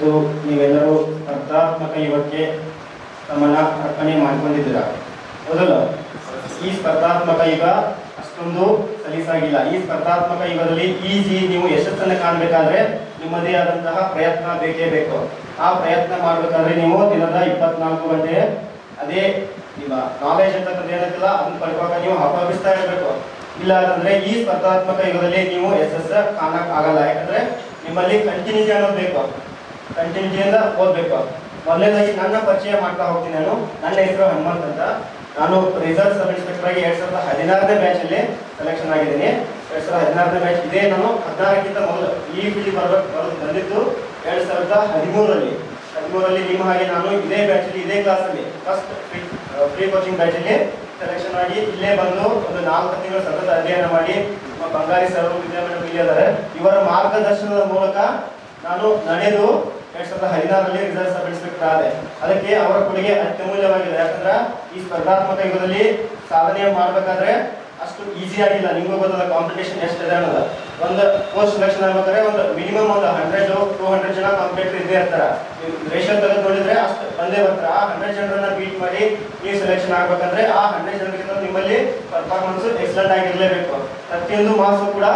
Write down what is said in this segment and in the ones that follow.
ಇವತ್ತು ನೀವೆಲ್ಲರೂ ಸ್ಪರ್ಧಾತ್ಮಕ ಯುಗಕ್ಕೆ ತಮ್ಮನ್ನ ಅರ್ಪಣೆ ಮಾಡಿಕೊಂಡಿದ್ದೀರಾ, ಹೌದಲ್ಲ? ಈ ಸ್ಪರ್ಧಾತ್ಮಕ ಯುಗ ಅಷ್ಟೊಂದು ಸಲೀಸಾಗಿಲ್ಲ. ಈ ಸ್ಪರ್ಧಾತ್ಮಕ ಯುಗದಲ್ಲಿ ಈಜಿ ನೀವು ಯಶಸ್ಸನ್ನು ಕಾಣಬೇಕಾದ್ರೆ ನಿಮ್ಮದೇ ಆದಂತಹ ಪ್ರಯತ್ನ ಬೇಕೇ ಬೇಕು. ಆ ಪ್ರಯತ್ನ ಮಾಡಬೇಕಾದ್ರೆ ನೀವು ದಿನದ 24 ಗಂಟೆ ಅದೇ ನಿಮ್ಮ ನಾಲೆಜ್ ಅಂತಕ್ಕಂಥ ಏನಂತಿಲ್ಲ ಅದನ್ನ ಪಡ್ಕೊಳ್ಳುವಾಗ ನೀವು ಹಬ್ಬವಿಸ್ತಾ ಇರಬೇಕು. ಇಲ್ಲ ಅಂತಂದ್ರೆ ಈ ಸ್ಪರ್ಧಾತ್ಮಕ ಯುಗದಲ್ಲಿ ನೀವು ಯಶಸ್ಸು ಕಾಣಕ್ ಆಗಲ್ಲ. ಯಾಕಂದ್ರೆ ನಿಮ್ಮಲ್ಲಿ ಕಂಟಿನ್ಯೂಟಿ ಅನ್ನೋದು ಬೇಕು, ಕಂಟಿನ್ಯೂಟಿಯಿಂದ ಓದ್ಬೇಕು. ಮೊದಲನೇದಾಗಿ ನನ್ನ ಪರಿಚಯ ಮಾಡ್ತಾ ಹೋಗ್ತೀನಿ. ನನ್ನ ಹೆಸರು ಹನುಮಂತ್ ಅಂತ. ನಾನು ರಿಸರ್ವ್ ಸಬ್ ಇನ್ಸ್ಪೆಕ್ಟರ್ ಆಗಿ 2016ನೇ ಬ್ಯಾಚ್ ಅಲ್ಲಿ ಸೆಲೆಕ್ಷನ್ ಆಗಿದ್ದೀನಿ. 2016ನೇ ಬ್ಯಾಚ್ ಇದೆ. ನಾನು 16ಕ್ಕಿಂತ ಮೊದಲು ಈ ಫೀಲ್ಡ್ ಬಂದಿದ್ದು 2013ರಲ್ಲಿ. ನಿಮ್ಮ ಹಾಗೆ ನಾನು ಇದೇ ಬ್ಯಾಚ್ ಅಲ್ಲಿ ಇದೇ ಕ್ಲಾಸ್ ಅಲ್ಲಿ ಫಸ್ಟ್ ಫ್ರೀ ಕೋಚಿಂಗ್ ಬ್ಯಾಚ್ ಅಲ್ಲಿ ಸೆಲೆಕ್ಷನ್ ಆಗಿ ಇಲ್ಲೇ ಬಂದು ಒಂದು 4 ತಿಂಗಳು ಸತತ ಅಧ್ಯಯನ ಮಾಡಿ ನಮ್ಮ ಬಂಗಾರಿ ಸರ್ ವಿದ್ಯಾಮಂಡಲ ಇದ್ದಾರೆ. ಇವರ ಮಾರ್ಗದರ್ಶನದ ಮೂಲಕ ನಾನು ನಡೆದು 2016ರಲ್ಲಿ ರಿಸರ್ವ್ ಸಬ್ ಇನ್ಸ್ಪೆಕ್ಟರ್ ಆದೆ. ಅದಕ್ಕೆ ಅವರ ಕೊಡುಗೆ ಅತ್ಯಮೂಲ್ಯವಾಗಿದೆ. ಯಾಕಂದ್ರೆ ಈ ಸ್ಪರ್ಧಾತ್ಮಕ ಯುಗದಲ್ಲಿ ಸಾಧನೆ ಮಾಡಬೇಕಾದ್ರೆ ಅಷ್ಟು ಈಸಿ ಆಗಿಲ್ಲ. ನಿಮಗೂ ಗೊತ್ತದ ಕಾಂಪಿಟೇಷನ್ ಎಷ್ಟಿದೆ ಅನ್ನೋದು. ಒಂದು ಪೋಸ್ಟ್ ಸೆಲೆಕ್ಷನ್ ಆಗ್ಬೇಕಾದ್ರೆ ಒಂದು ಮಿನಿಮಮ್ ಒಂದು 100-200 ಜನ ಕಾಂಪಿಟೇಟರ್ ಇದ್ದೇ ಇರ್ತಾರೆ. ರೇಷಿಯೋ ತೆಗೆದು ನೋಡಿದ್ರೆ ಅಷ್ಟು ಬಂದೇ ಬರ್ತಾರೆ. ಆ 100 ಜನರನ್ನ ಬೀಟ್ ಮಾಡಿ ನೀವು ಸೆಲೆಕ್ಷನ್ ಆಗ್ಬೇಕಂದ್ರೆ ಆ 100 ಜನರಿಗಿಂತ ನಿಮ್ಮಲ್ಲಿ ಪರ್ಫಾರ್ಮೆನ್ಸ್ ಎಕ್ಸಲೆಂಟ್ ಆಗಿರ್ಲೇಬೇಕು. ಪ್ರತಿಯೊಂದು ಮಾರ್ಕ್ಸ್ ಕೂಡ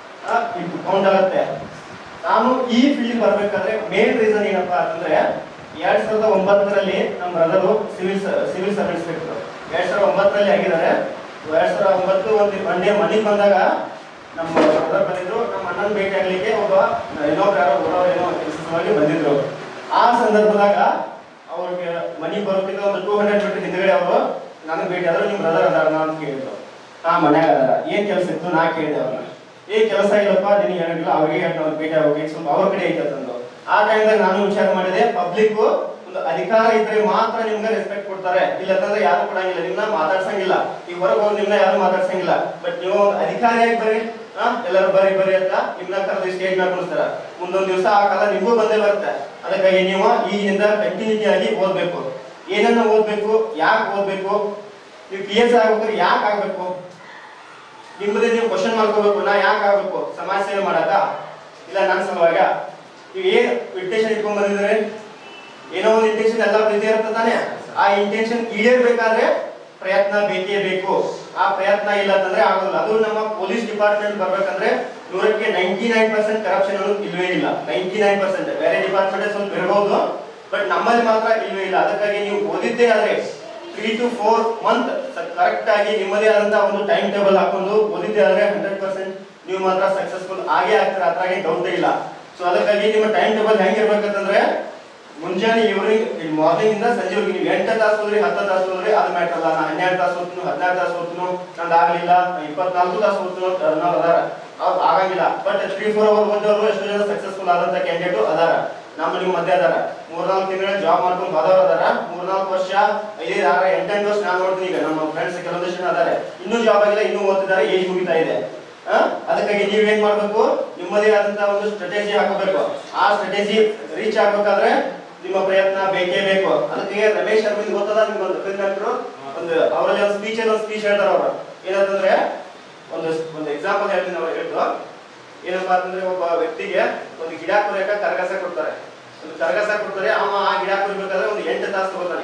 ಕೌಂಟ್ ಆಗುತ್ತೆ. ನಾನು ಈ ಫೀಲ್ಡ್ ಬರ್ಬೇಕಾದ್ರೆ ಮೇನ್ ರೀಸನ್ ಏನಪ್ಪಾ ಅಂತಂದ್ರೆ 2009ರಲ್ಲಿ ನಮ್ಮ ಬ್ರದರು ಸಿವಿಲ್ ಸಬ್ ಇನ್ಸ್ಪೆಕ್ಟರ್ 2009ರಲ್ಲಿ ಆಗಿದ್ದಾರೆ. 2009 ಒಂದು ಡೇ ಮನೆಗೆ ಬಂದಾಗ ನಮ್ಮ ಬ್ರದರ್ ಬಂದಿದ್ರು. ನಮ್ಮ ಅಣ್ಣನ ಭೇಟಿ ಆಗ್ಲಿಕ್ಕೆ ಒಬ್ಬ ಏನೋ ಕೆಲಸವಾಗಿ ಬಂದಿದ್ರು. ಆ ಸಂದರ್ಭದಾಗ ಅವ್ರಿಗೆ ಮನೆಗೆ ಬರೋಕ್ಕಿಂತ ಒಂದು 200 ಮೀಟರ್ ಹಿಂದ್ಗಡೆ ಅವರು ನನಗೆ ಭೇಟಿ ಆದ್ರು. ನಿಮ್ಮ ಬ್ರದರ್ ಅದಾರ ಅಂತ ಕೇಳಿದ್ರು. ಮನ್ಯಾಗ ಅದಾರ, ಏನ್ ಕೆಲಸ ಇತ್ತು ನಾ ಕೇಳಿದೆ ಅವ್ರನ್ನ. ಕೆಲಸ ಇಲ್ಲಪ್ಪ ನಿನಗೆ ಹೇಳಿಲ್ಲ, ಅವ್ರಿಗೆ ಭೇಟಿ ಆಗ್ಬೇಕು, ಸ್ವಲ್ಪ ಅವ್ರ ಕಡೆ ಐತೆ ಅಂತಂದು. ಆ ಟೈಮ್ದಾಗ ನಾನು ವಿಚಾರ ಮಾಡಿದೆ, ಪಬ್ಲಿಕ್ ಒಂದು ಅಧಿಕಾರ ಇದ್ರೆ ಮಾತ್ರ ನಿಮ್ಗೆ ರೆಸ್ಪೆಕ್ಟ್ ಕೊಡ್ತಾರೆ, ಇಲ್ಲಂತಂದ್ರೆ ಯಾರು ಕೊಡಂಗಿಲ್ಲ, ನಿಮ್ನ ಮಾತಾಡ್ಸಂಗಿಲ್ಲ. ಈಗ ಹೊರಗೆ ಹೋಗಿ ನಿಮ್ನ ಯಾರು ಮಾತಾಡ್ಸಂಗಿಲ್ಲ. ಬಟ್ ನೀವು ಅಧಿಕಾರಿಯಾಗಿ ಬರ್ರಿ, ಎಲ್ಲರೂ ಬರ್ರಿ ಅಂತ ನಿಮ್ನ ಕರೆದು ಸ್ಟೇಜ್ ಮೇಲೆ ಕುಣಿಸ್ತಾರ. ಮುಂದೊಂದು ದಿವಸ ಆ ಕಾಲ ನಿಮಗೂ ಬಂದೇ ಬರುತ್ತೆ. ಅದಕ್ಕಾಗಿ ನೀವು ಈಗಿನಿಂದ ಕಂಟಿನ್ಯೂಟಿ ಆಗಿ ಓದ್ಬೇಕು. ಏನನ್ನ ಓದ್ಬೇಕು, ಯಾಕೆ ಓದ್ಬೇಕು, ನೀವು PS ಆಗ್ಬೇಕಾದ್ರೆ ಯಾಕೆ ಆಗ್ಬೇಕು, ನಿಮ್ಮದೇ ನೀವು ಕ್ವಶನ್ ಮಾಡ್ಕೋಬೇಕು. ನಾ ಯಾಕೆ ಆಗ್ಬೇಕು, ಸಮಾಜ ಸೇವೆ ಮಾಡಕ, ಇಲ್ಲ ನನ್ನ ಸಲುವಾಗ. ನೀವು ಏನ್ ಇಂಟೆನ್ಷನ್ ಇಟ್ಕೊಂಡ್ ಬಂದಿದ್ರೆ, ಏನೋ ಒಂದು ಇಂಟೆನ್ಷನ್ ಎಲ್ಲ ಇದೇ ಇರುತ್ತೆ ತಾನೆ. ಆ ಇಂಟೆನ್ಷನ್ ಈಡೇರ್ಬೇಕಾದ್ರೆ ಪ್ರಯತ್ನ ಬೇಕೇ ಬೇಕು. ಆ ಪ್ರಯತ್ನ ಇಲ್ಲ ಅಂತಂದ್ರೆ ಆಗೋದಿಲ್ಲ. ಅದು ನಮ್ಮ ಪೊಲೀಸ್ ಡಿಪಾರ್ಟ್ಮೆಂಟ್ ಬರ್ಬೇಕಂದ್ರೆ 100ಕ್ಕೆ 99% ಕರಪ್ಷನ್ ಅನ್ನೋದು ಇಲ್ವೇ ಇಲ್ಲ. 99%. ಬೇರೆ ಡಿಪಾರ್ಟ್ಮೆಂಟ್ ಸ್ವಲ್ಪ ಇರಬಹುದು, ಬಟ್ ನಮ್ಮಲ್ಲಿ ಮಾತ್ರ ಇಲ್ವೇ ಇಲ್ಲ. ಅದಕ್ಕಾಗಿ ನೀವು ಓದಿದ್ದೇ ಆದ್ರೆ 3 to 4 ಮಂತ್ ಕರೆಕ್ಟ್ ಆಗಿ ನಿಮ್ಮದೇ ಆದಂತಹ ಒಂದು ಟೈಮ್ ಟೇಬಲ್ ಹಾಕೊಂಡು ಓದಿದ್ದೇ ಆದ್ರೆ 100% ನೀವು ಮಾತ್ರ ಸಕ್ಸಸ್ಫುಲ್ ಆಗೇ ಆಗ್ತಾರೆ. ಅದ್ರಾಗೆ ಡೌಟೇ ಇಲ್ಲ. ಸೊ ಅದಕ್ಕಾಗಿ ನಿಮ್ಮ ಟೈಮ್ ಟೇಬಲ್ ಹೆಂಗಿರ್ಬೇಕಂತಂದ್ರೆ ಮುಂಜಾನೆ ಮಾರ್ನಿಂಗ್ ಇಂದ ಸಂಜೆವರೆಗೆ ನೀವು 8 ತಾಸು ಹೋದ್ರಿ 10 ತಾಸು ಹೋದ್ರಿ ಅದು ಮ್ಯಾಟರ್ ಅಲ್ಲ. ನಾ 12 ತಾಸು ಓದ್ತೀನಿ, 14 ತಾಸು ಓದ್ತೀನಿ, ನಂದು ಆಗಲಿಲ್ಲ, 24 ತಾಸು ಓದ್ತೀನಿ ಅನ್ನೋರು ಅದಾರ. ಅವ್ರು ಆಗಂಗಿಲ್ಲ. ಬಟ್ 3-4 ಅವರ್ ಓದೋರು ಎಷ್ಟೋ ಜನ ಸಕ್ಸಸ್ಫುಲ್ ಆದಂತ ಕ್ಯಾಂಡಿಡೇಟ್ ಅದಾರ. ನಮ್ಮ ನಿಮ್ಮ ಮಧ್ಯೆ ಅದಾರ. 3-4 ತಿಂಗಳ ಜಾಬ್ ಮಾಡ್ಕೊಂಡು ಹೋದವ್ರು ಅದಾರ. 3-4 ವರ್ಷ 5-6-8 ವರ್ಷ ನಾನು ನೋಡ್ತೀನಿ. ಈಗ ನಮ್ಮ ಫ್ರೆಂಡ್ಸ್ ಕೆಲವೊಂದು ಜನ ಅದಾರೆ, ಇನ್ನೂ ಜಾಬ್ ಆಗಿಲ್ಲ, ಇನ್ನೂ ಓದ್ತಿದ್ದಾರೆ, ಏಜ್ ಮುಗಿತಾ ಇದೆ. ಅದಕ್ಕಾಗಿ ನೀವೇನ್ ಮಾಡ್ಬೇಕು, ನಿಮ್ಮದೇ ಆದಂತಹ ಒಂದು ಸ್ಟ್ರಾಟಜಿ ಹಾಕಬೇಕು. ಆ ಸ್ಟ್ರಾಟಜಿ ರೀಚ್ ಆಗ್ಬೇಕಾದ್ರೆ ನಿಮ್ಮ ಪ್ರಯತ್ನ ಬೇಕೇ ಬೇಕು. ಅದಕ್ಕೆ ರಮೇಶ್ ಅರವಿಂದ್ ಗೊತ್ತದ ನಿಮ್ಗೆ ಒಂದು ಅವರಲ್ಲಿ ಒಂದು ಸ್ಪೀಚ್ ಹೇಳ್ತಾರೆ. ಅವರು ಏನಂತಂದ್ರೆ ಒಂದು ಎಕ್ಸಾಂಪಲ್ ಹೇಳ್ತೀನಿ. ಅವ್ರು ಹೇಳಿದ್ರು ಏನಪ್ಪಾ ಅಂತಂದ್ರೆ, ಒಬ್ಬ ವ್ಯಕ್ತಿಗೆ ಒಂದು ಗಿಡ ಕೊರೆಯಕ ಕರಗಸ ಕೊಡ್ತಾರೆ. ಆ ಗಿಡ ಕೊರಿಬೇಕಾದ್ರೆ ಒಂದು 8 ತಾಸು ತಗೋತಾನೆ.